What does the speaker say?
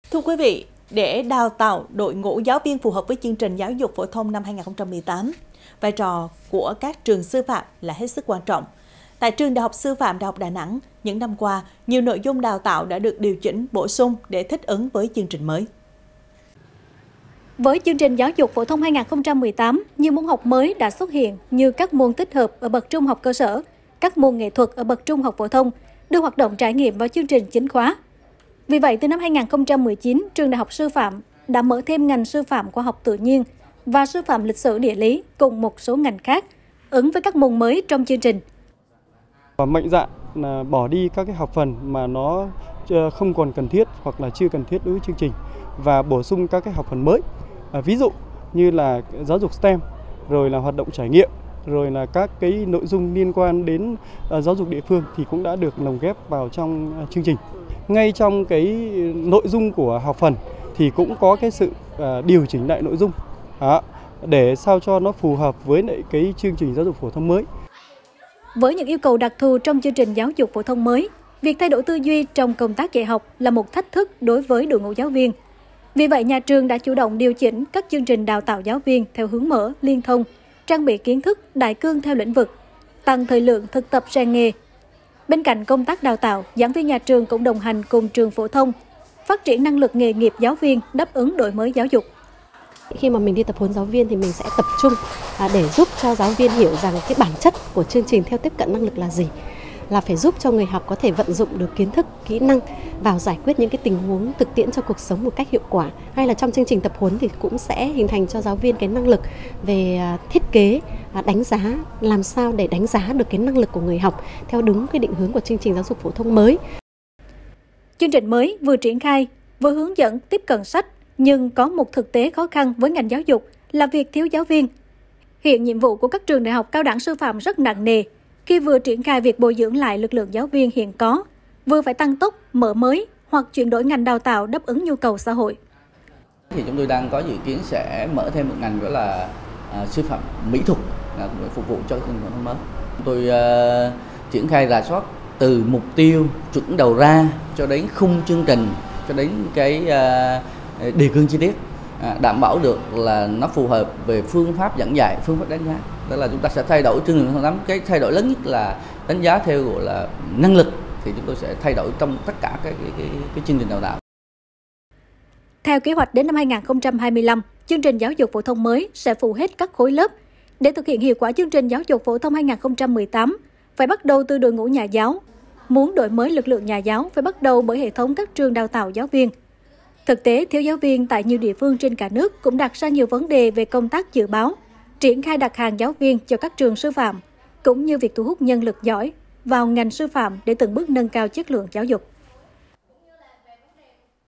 Thưa quý vị, để đào tạo đội ngũ giáo viên phù hợp với chương trình giáo dục phổ thông năm 2018, vai trò của các trường sư phạm là hết sức quan trọng. Tại trường Đại học Sư phạm Đại học Đà Nẵng, những năm qua, nhiều nội dung đào tạo đã được điều chỉnh bổ sung để thích ứng với chương trình mới. Với chương trình giáo dục phổ thông 2018, nhiều môn học mới đã xuất hiện như các môn tích hợp ở bậc trung học cơ sở, các môn nghệ thuật ở bậc trung học phổ thông, đưa hoạt động trải nghiệm vào chương trình chính khóa. Vì vậy, từ năm 2019, trường Đại học Sư phạm đã mở thêm ngành sư phạm khoa học tự nhiên và sư phạm lịch sử địa lý cùng một số ngành khác, ứng với các môn mới trong chương trình. Mạnh dạn bỏ đi các cái học phần mà nó không còn cần thiết hoặc là chưa cần thiết đối với chương trình và bổ sung các cái học phần mới. Ví dụ như là giáo dục STEM, rồi là hoạt động trải nghiệm, rồi là các cái nội dung liên quan đến giáo dục địa phương thì cũng đã được lồng ghép vào trong chương trình. Ngay trong cái nội dung của học phần thì cũng có cái sự điều chỉnh lại nội dung để sao cho nó phù hợp với lại cái chương trình giáo dục phổ thông mới. Với những yêu cầu đặc thù trong chương trình giáo dục phổ thông mới, việc thay đổi tư duy trong công tác dạy học là một thách thức đối với đội ngũ giáo viên. Vì vậy, nhà trường đã chủ động điều chỉnh các chương trình đào tạo giáo viên theo hướng mở, liên thông, trang bị kiến thức đại cương theo lĩnh vực, tăng thời lượng thực tập rèn nghề. Bên cạnh công tác đào tạo, giảng viên nhà trường cũng đồng hành cùng trường phổ thông, phát triển năng lực nghề nghiệp giáo viên đáp ứng đổi mới giáo dục. Khi mà mình đi tập huấn giáo viên thì mình sẽ tập trung để giúp cho giáo viên hiểu rằng cái bản chất của chương trình theo tiếp cận năng lực là gì. Là phải giúp cho người học có thể vận dụng được kiến thức, kỹ năng vào giải quyết những cái tình huống thực tiễn cho cuộc sống một cách hiệu quả. Hay là trong chương trình tập huấn thì cũng sẽ hình thành cho giáo viên cái năng lực về thiết kế, đánh giá, làm sao để đánh giá được cái năng lực của người học theo đúng cái định hướng của chương trình giáo dục phổ thông mới. Chương trình mới vừa triển khai, vừa hướng dẫn tiếp cận sách, nhưng có một thực tế khó khăn với ngành giáo dục là việc thiếu giáo viên. Hiện nhiệm vụ của các trường đại học cao đẳng sư phạm rất nặng nề, khi vừa triển khai việc bồi dưỡng lại lực lượng giáo viên hiện có, vừa phải tăng tốc, mở mới hoặc chuyển đổi ngành đào tạo đáp ứng nhu cầu xã hội. Thì chúng tôi đang có dự kiến sẽ mở thêm một ngành đó là sư phạm mỹ thuật phục vụ cho chương trình phổ thông mới. Chúng tôi triển khai rà soát từ mục tiêu chuẩn đầu ra cho đến khung chương trình, cho đến cái đề cương chi tiết, đảm bảo được là nó phù hợp về phương pháp giảng dạy, phương pháp đánh giá. Đó là chúng ta sẽ thay đổi chương trình phổ thông 8. Cái thay đổi lớn nhất là đánh giá theo gọi là năng lực, thì chúng tôi sẽ thay đổi trong tất cả cái chương trình đào tạo. Theo kế hoạch đến năm 2025, chương trình giáo dục phổ thông mới sẽ phụ hết các khối lớp. Để thực hiện hiệu quả chương trình giáo dục phổ thông 2018, phải bắt đầu từ đội ngũ nhà giáo. Muốn đổi mới lực lượng nhà giáo phải bắt đầu bởi hệ thống các trường đào tạo giáo viên. Thực tế, thiếu giáo viên tại nhiều địa phương trên cả nước cũng đặt ra nhiều vấn đề về công tác dự báo, triển khai đặt hàng giáo viên cho các trường sư phạm, cũng như việc thu hút nhân lực giỏi vào ngành sư phạm để từng bước nâng cao chất lượng giáo dục.